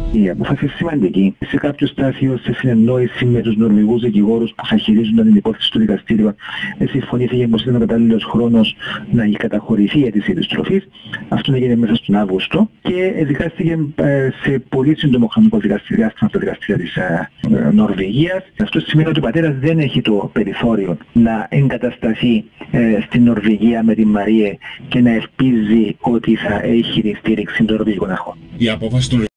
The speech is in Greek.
Η απόφαση είναι σημαντική. Σε κάποιο στάδιο, σε συνεννόηση με τους Νορβηγούς δικηγόρους που θα χειρίζονταν την υπόθεση στο δικαστήριο, συμφωνήθηκε πως ήταν ο κατάλληλος χρόνος να καταχωρηθεί η αίτηση επιστροφής. Αυτό έγινε μέσα στον Αύγουστο και δικάστηκε σε πολύ σύντομο χρονικό διάστημα από τα δικαστήρια της Νορβηγίας. Αυτό σημαίνει ότι ο πατέρας δεν έχει το περιθώριο να εγκατασταθεί στην Νορβηγία με την Μαρία και να ελπίζει ότι θα έχει τη στήριξη των νορβηγικών αρχών. Η απόφαση των